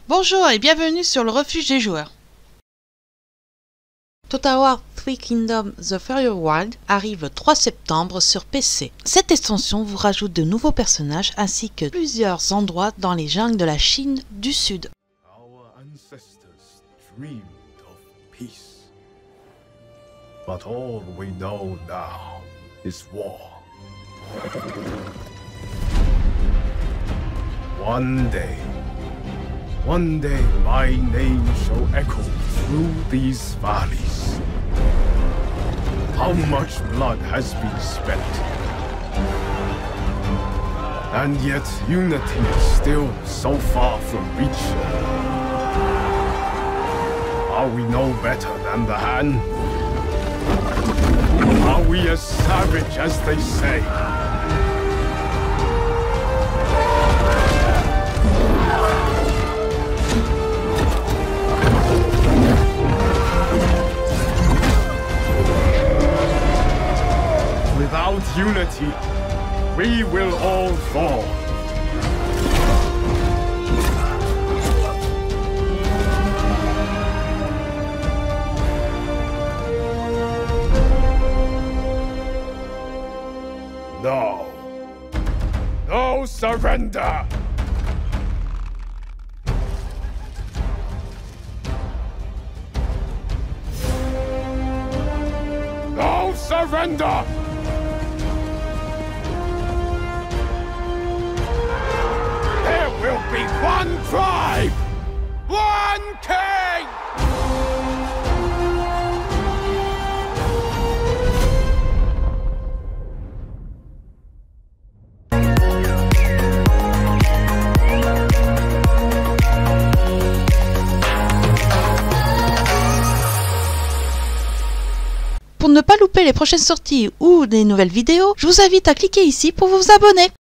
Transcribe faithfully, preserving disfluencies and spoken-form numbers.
Bonjour et bienvenue sur le refuge des joueurs. Total War Three Kingdoms The Furrier Wild arrive le trois septembre sur P C. Cette extension vous rajoute de nouveaux personnages ainsi que plusieurs endroits dans les jungles de la Chine du Sud. Our ancestors dreamed of peace. But all we know now is war. One day, one day my name shall echo through these valleys. How much blood has been spent? And yet unity is still so far from reach. Are we no better than the Han? Are we as savage as they say? Without unity, we will all fall. No. No surrender! No surrender! There will be one tribe! One king! Pour ne pas louper les prochaines sorties ou des nouvelles vidéos, je vous invite à cliquer ici pour vous abonner.